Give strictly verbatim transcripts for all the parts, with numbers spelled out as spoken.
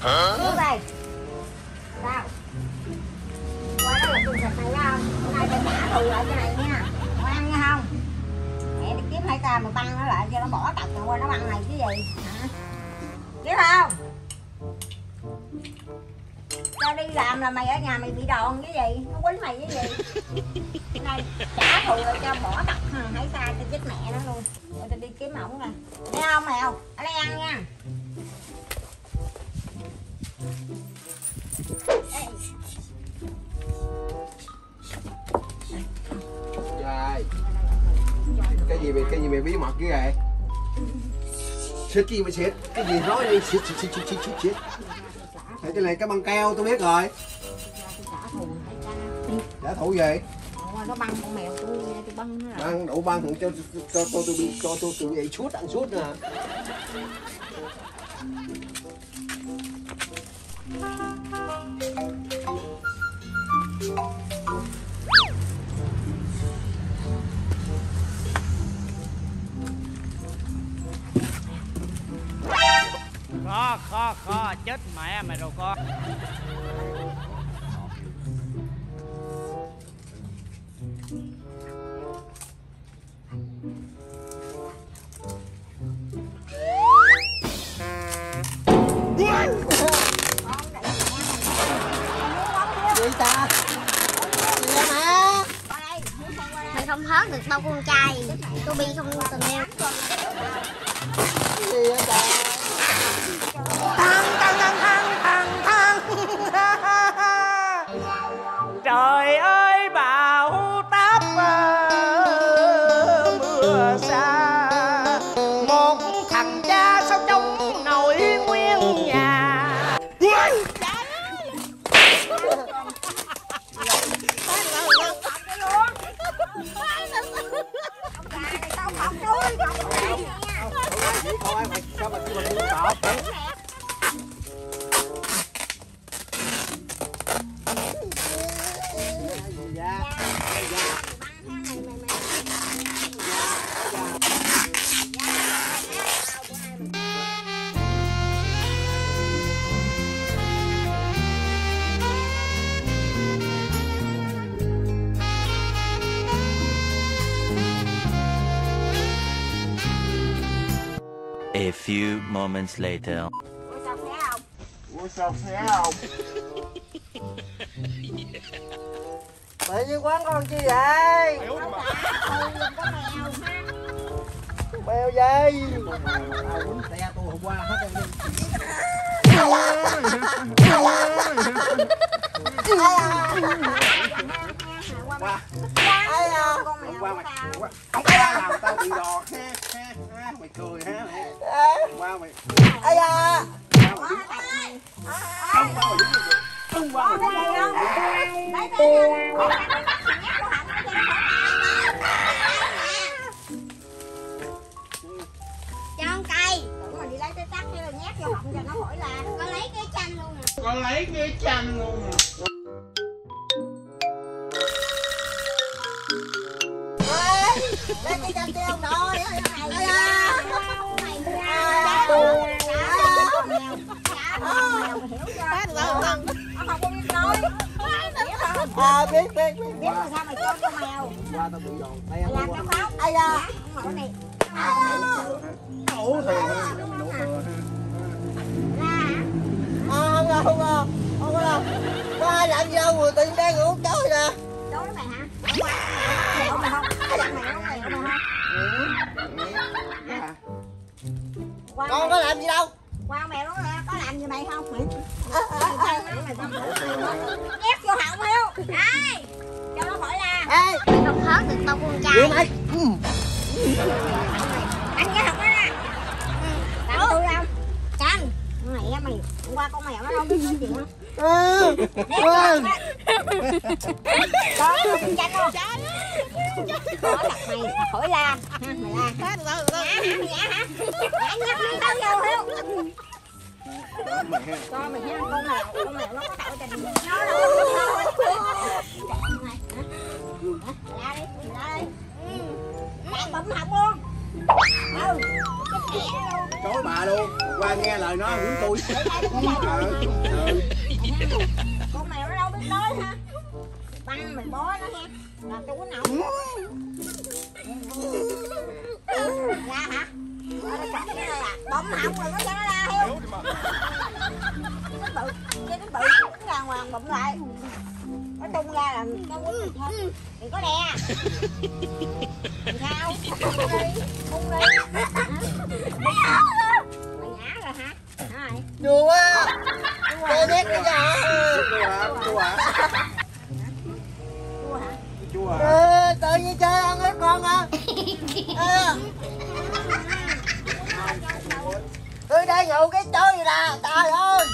Nước đây. Sao? Qua đó là tôi sạch này không? Hôm nay phải trả thù lại cái này nha. Có ăn nha không? Mẹ đi kiếm hai ca mà băng nó lại cho nó bỏ tật rồi qua nó băng này chứ gì? Hả? Kiếm không? Tao đi làm là mày ở nhà mày bị đòn cái gì? Nó quýnh mày cái gì? Hôm nay trả thù lại cho bỏ tật hãy xa cho chết mẹ nó luôn. Rồi tao đi kiếm ổng nè. Thấy không mèo? Ở đây ăn nha. Trời. Cái gì mày cái gì mày bí mật cái vậy? Xịt gì mày xịt? Cái gì nói đi xịt xịt xịt xịt xịt xịt xịt. Cái này cái băng keo tôi biết rồi. Trả thù gì? Nó băng con mèo tôi tôi băng nó rồi. Băng đủ băng cho cho tôi tôi bị cho tôi tôi vậy suốt ăn suốt nè. Kho kho kho chết mẹ mày rồi con. Gì ta? Gì mà? Mày không hớt được đâu con trai. Tôi bi không tình yêu. Gì vậy trời? Thăng thăng thăng thăng thăng thăng. Trời ơi bão táp mưa xa, một thằng cha sao trông nổi nguyên nhà. Thôi mày sao mà kêu mình cọp? A few moments later. Ủa sao thấy không? Mày với quán con chi vậy? Mèo gì? Tao quýnh xe tôi hôm qua hết rồi. Qua. Ai à? Hôm qua mày hôm qua làm tao bị đòn ha ha. Mày cười ha mày. Hôm qua mày. Ai à? Không qua mày dính gì? Không qua mày dính gì? Lấy tay Cho con cây. tưởng mà đi lấy cái tắt hay là nhét vô họng cho nó khỏi la. Con lấy cái chanh luôn nè. Con lấy cái chanh luôn nè. Lấy cái chanh tiêu nội. Ai à? À biết biết biết biết là sao mày cho con mèo. Qua tao bị đòn tay ăn Làm qua. cái pháo. Ai da. Cái này. Ủa thì La hả? không đâu không đâu không có đâu. Có ai làm gì đâu, người tự nhiên đang ngủ chối nè. Chối mày hả? Mèo mày không? Mèo mày không? Mèo mày không? Con có làm gì đâu. Qua mèo nó có làm gì mày không? Ép vô họng không? Đây. Cho nó khỏi la. Ê, mày không hớt được đâu con trai. Mày. Anh cái họng đó nè. Làm tôi không? Canh. Mẹ mày, hôm qua con mèo nó đâu biết nói chuyện không? Ừ. Vâng. Có con chanh không? Có thật mày, khỏi la. Mày la. Nhả hả? Nhả hả? Nhả nhả nhả tao vô không? Con mày thấy con mèo, con mèo nó có tạo tình nó đâu. La đi, la đi. Bạn bấm họng luôn. Ừ. Chối bà luôn. qua nghe lời nó quýnh tôi. Con mèo nó đâu biết nói ha. Băng mình bó nó nha. Làm cho quýnh ổng. Ra hả? Nó chặt cái này à. Bấm họng rồi nó cho nó ra heo. Nó bự, cái nó bự, nó ra ngoài bụm lại. Nó tung ra là nó quýnh được thôi. Đừng có đè. Sao? Tung đi, tung đi. Mày nhả rồi hả? Rồi. Chua á. Chơi nét cái gì? Chua hả? Chua hả? Chua hả? Chua hả? Ê, tự nhiên chơi ăn hết con hả? À. Tôi đang nhậu cái chơi gì nè, trời ơi.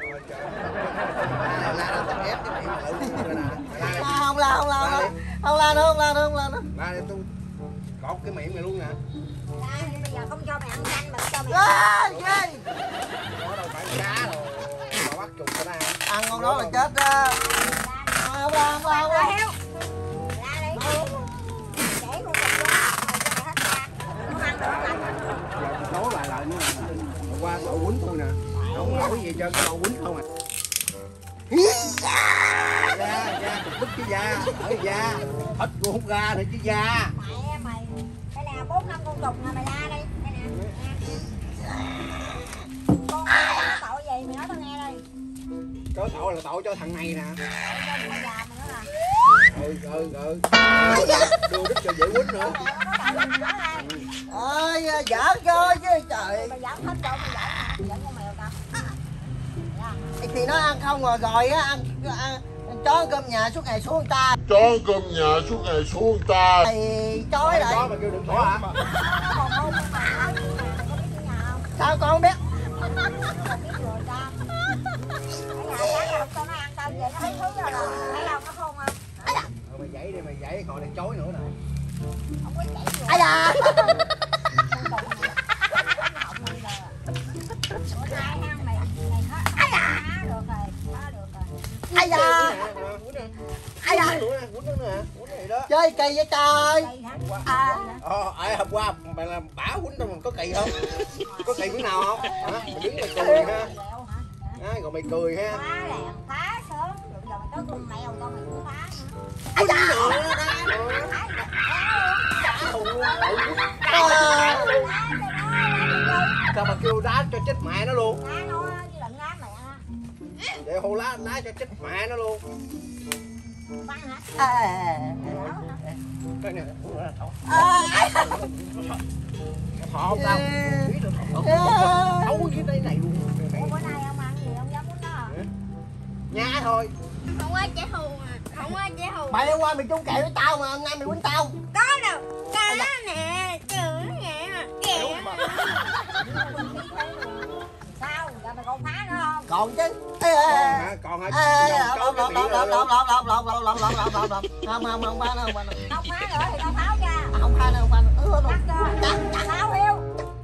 Không la, không la, không la nữa, không la nữa, không la nữa. Ba đây tôi cột cái miệng mày luôn nè. Đây, bây giờ không cho mày ăn canh mà cho mày À, ăn. gì? Nó đâu phải cá đâu. Mà bắt trùng ta ăn. Ăn con đó là chết đó. Không la, không la, không la. Ra đi. Để con cục ra, cho mày hết ra. Không ăn nữa lạnh. Giờ nói lại lại nữa. Hôm qua cậu quýnh tôi nè. Không nói gì cho cậu quýnh không à. Da, da, bứt cái da, ở da. Thịt cũng không ra nữa chứ da. Mẹ mày, cái nào bốn năm con cục nè mày ra đây. Đây nè. Con có tội gì mày nói tao nghe đây. Có tội là tội cho thằng này nè. Tội cho con già mày nữa nè. Ừ, ừ, ừ. Đưa đứt cho dễ quýnh nữa. Ôi, giỡn cho chứ trời. Mày giỡn hết trộn mày giỡn giỡn con mèo tao. Thì nó ăn không rồi rồi á, ăn, ăn chó cơm nhà suốt ngày xuống người ta. Chó cơm nhà suốt ngày xuống người ta. Thì chói lại. Chó mà kêu đừng xỏ hả? Nó còn hôn con mày nói với mày, mày có biết cái nhà không? Sao con không biết? Con biết rồi ta. Cái nhà sáng đâu cho nó ăn tao vậy nó thấy thứ rồi là thấy đâu nó khôn không? Ừ, mày dậy đi, mày dậy còn đang chối nữa nè. Không có chảy rồi. Ai da. Bữa nay ha mày mày hết há được rồi, há được rồi. Ai da. Ai da. Quýnh nữa nè, quýnh này đó. Chơi kỳ vậy trời. Đây hả? À, Ờ, ai hôm qua mày làm bả quýnh tao mình có kỳ không? Có kỳ quýnh nào không? Hả? Mày đứng mày cười ha. lẹo hả? Á, rồi mày cười ha. Phá lẹo, phá sớm, rồi giờ mày tới con mèo tao mày cũng phá nữa. Ai da. Sao mà kêu đá cho chết mẹ nó luôn? Đá nó chứ đừng đá mẹ ha. Để hô lá đá cho chết mẹ nó luôn. Bắn hả? À. Cái này uống nữa là thỏ. À. Thỏ không tao. Thấu dưới đây này luôn. Ủa bữa nay ông ăn gì ông dám muốn đó hả? Nhá thôi. Không có trẻ thù mà. Không có trẻ thù. Mày hôm qua mày chung kèo với tao mà hôm nay mày quýnh tao. Có đâu. Có nè. Chữ vậy mà. Kìa. Sao? Giờ mày còn phá nữa không? Còn chứ. Còn hả? Còn hả? Lộn lộn lộn lộn lộn lộn lộn lộn lộn lộn lộn lộn lộn lộn. Không không không phá nữa, không phá nữa. Không phá nữa thì tao tháo ra. Không phá nữa, không phá nữa. Ừ luôn. Cắt chưa? Cắt, cắt tháo heo.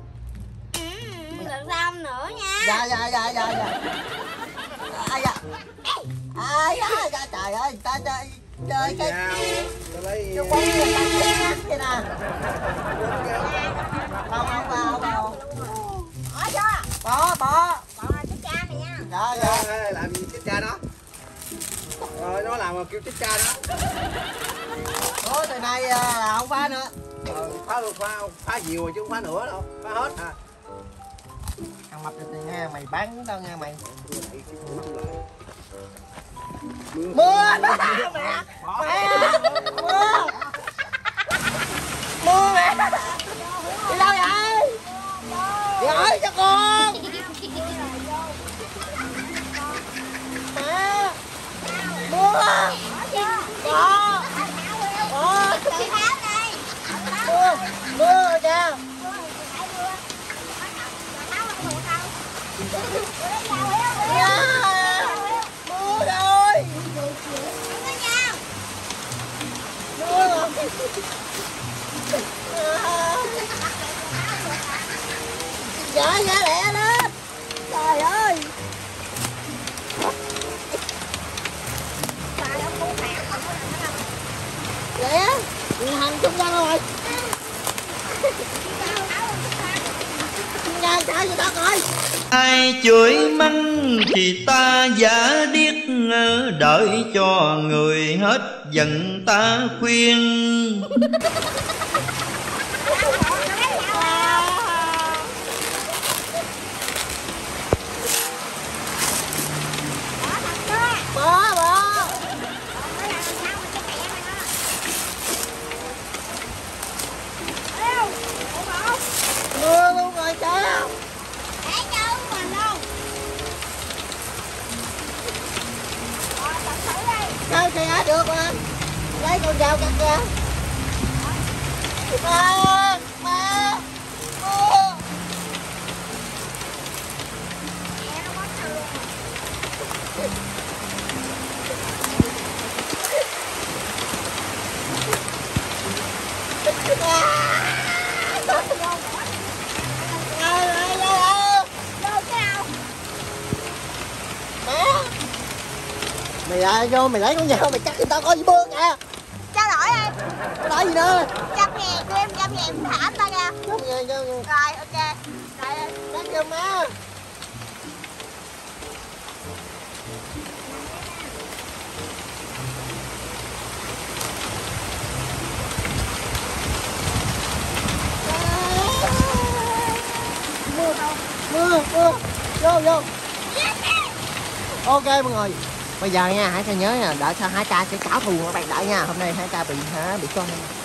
Lần sau nữa nha. Dạ dạ dạ dạ dạ. Ai da. Ai da, da trời ơi, ta chơi chơi cái Tao lấy cái bóng người ta chết vậy nè. Không không không không. Bỏ chưa? Bỏ bỏ. Bỏ cái cha mày nha. Dạ dạ. Ê, làm gì chết cha đó? Rồi nó làm mà kêu chết cha đó. Ủa từ nay là không phá nữa. Ờ, phá luôn, phá phá nhiều rồi chứ không phá nữa đâu. Phá hết à. Thằng mập thì nghe mày bán tao nghe mày. Mưa mẹ mẹ mưa mưa mẹ đi đâu vậy? Đi hỏi cho con mẹ mưa có có mưa mưa kìa mưa rồi mưa rồi dạ dạ lẹ lên trời ơi lẹ thằng trung ra rồi trung ra chơi cho tao coi. Ai chửi mắng thì ta giả điếc, đợi cho người hết giận ta khuyên. Bố bố. Mưa luôn rồi chơi không? Để cho mình luôn. Rồi, tập thử đi. Chơi kìa, được mà. Lấy con dao cắt ra. Ba, ba, ba. Mẹ nó bắn thử luôn. Mày lại vô, mày lấy con dao mày cắt cho tao coi gì bơ kìa. Trao đổi em. Có nói gì nữa? Trăm ngàn cho em, trăm ngàn thả ta nha. Chút nghe cho Rồi, ok. Rồi, cắt cho má. Mưa mưa mưa vô vô. Ok mọi người, bây giờ nha, hãy cho nhớ nha, đợi sao hai ca sẽ cáo thù các bạn đợi nha. Hôm nay hai ca bị hả bị con